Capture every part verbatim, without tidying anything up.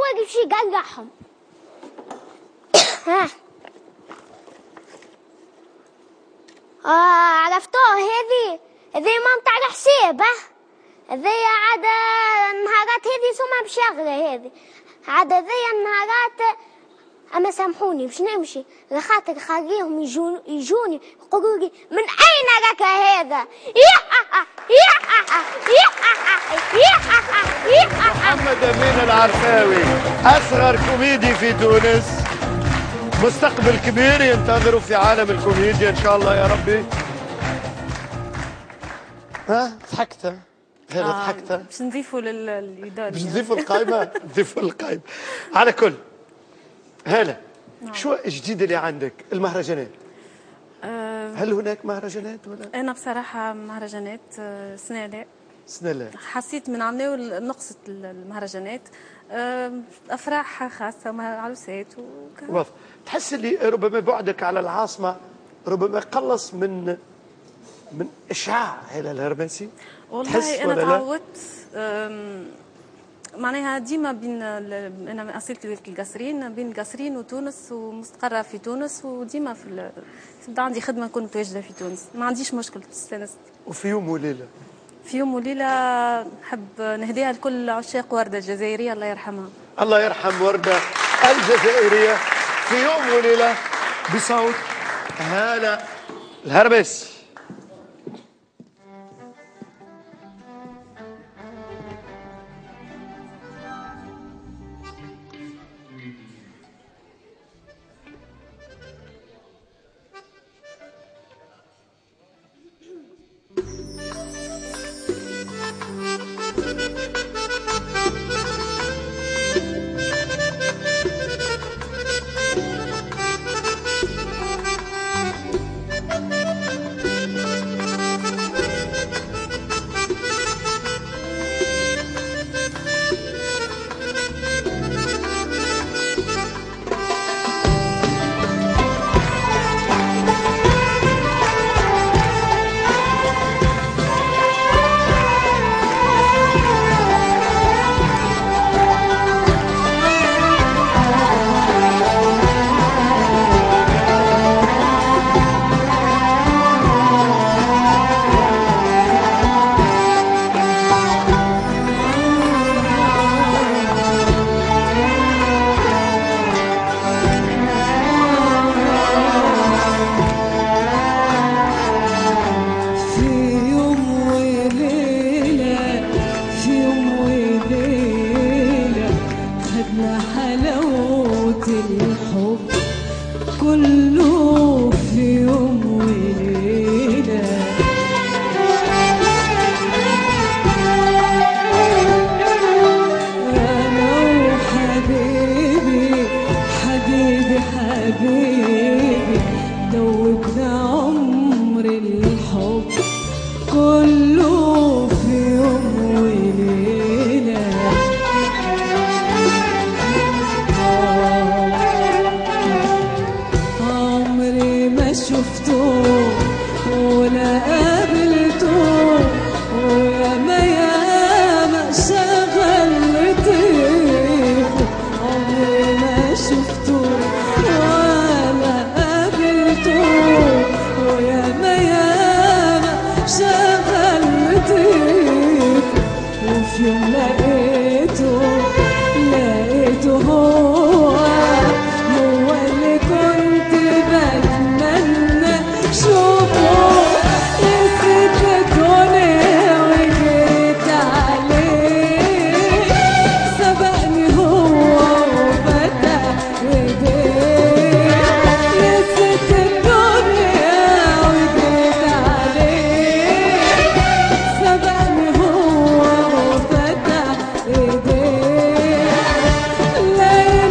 واقف شي قلقعهم. ها آه عرفتوه، هذه هذه ما متاع الحساب. ها هذه عاد النهارات هذه سمها بشغله، هذه عاد هذه النهارات. اما سامحوني باش نمشي لخاطر خليهم يجون يجوني يقولوا لي من اين لك هذا؟ محمد امين العرفاوي اصغر كوميدي في تونس، مستقبل كبير ينتظره في عالم الكوميديا ان شاء الله يا ربي. ها ضحكت هذا آه ضحكت باش نضيفوا للإدارة، باش نضيفوا القائمة نضيفوا القائمة. على كل هلا نعم. شو الجديد اللي عندك؟ المهرجانات أه هل هناك مهرجانات ولا؟ أنا بصراحة مهرجانات سنة لا سنة لا حسيت من عمناو نقصت المهرجانات، أفراح خاصة عروسات واضح. تحس اللي ربما بعدك على العاصمة ربما قلص من من إشعاع هلا الهرمسي؟ والله أنا تعودت معناها ديما بين انا اصيلتي القصرين بين القصرين وتونس ومستقره في تونس، وديما في تبدا عندي خدمه نكون متواجده في تونس، ما عنديش مشكل استانست. وفي يوم وليله في يوم وليله نحب نهديها لكل عشاق ورده الجزائريه الله يرحمها. الله يرحم ورده الجزائريه في يوم وليله بصوت هالة الهربس. ليل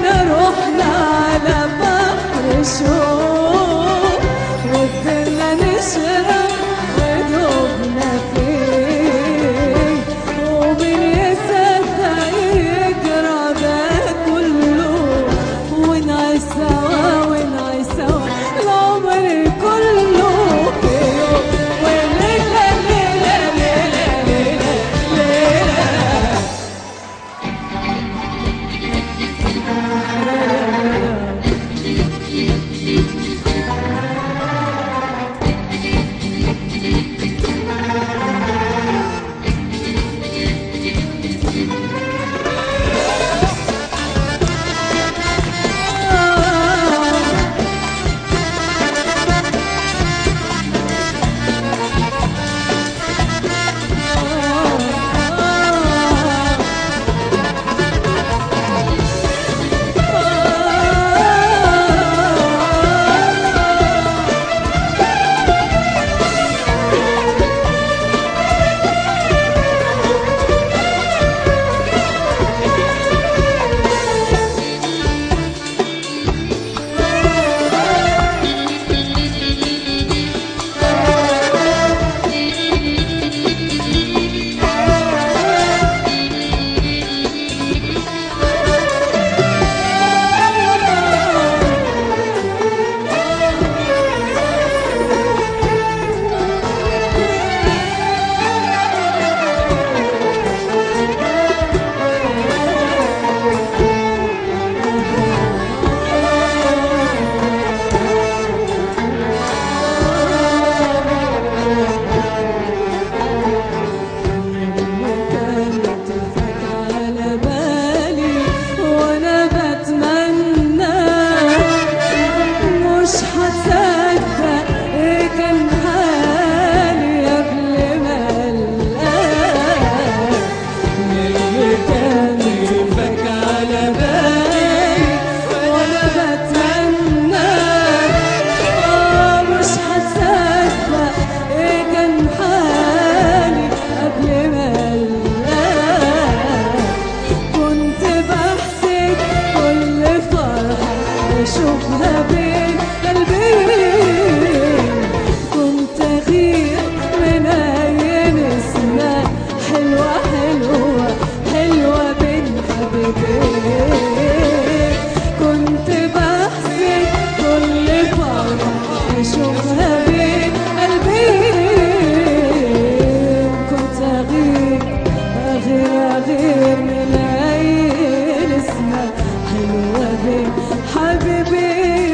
كنت بحسب كل فرحة أشوفها بين قلبي، كنت أغير أغير أغير من عين اسمها حلوة بين حبيبي.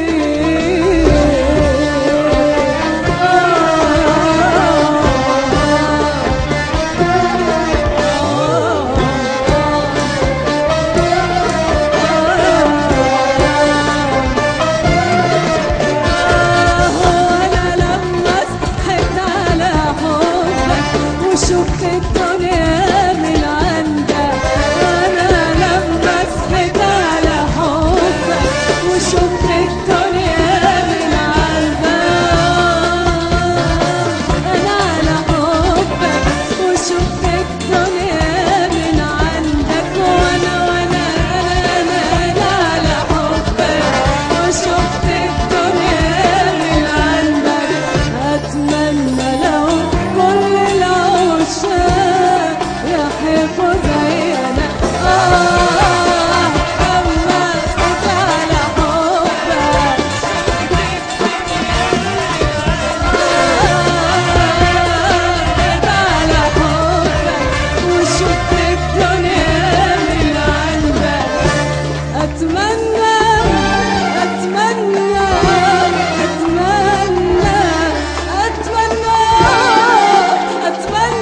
شفت الدنيا من عندك، أنا لما صحيت على حبك وشفت الدنيا من عندك، أنا على حبك وشفت الدنيا من عندك، وأنا وأنا أنا أنا على حبك وشفت الدنيا من عندك. أتمنى لو كل العشاق يحبوا زيك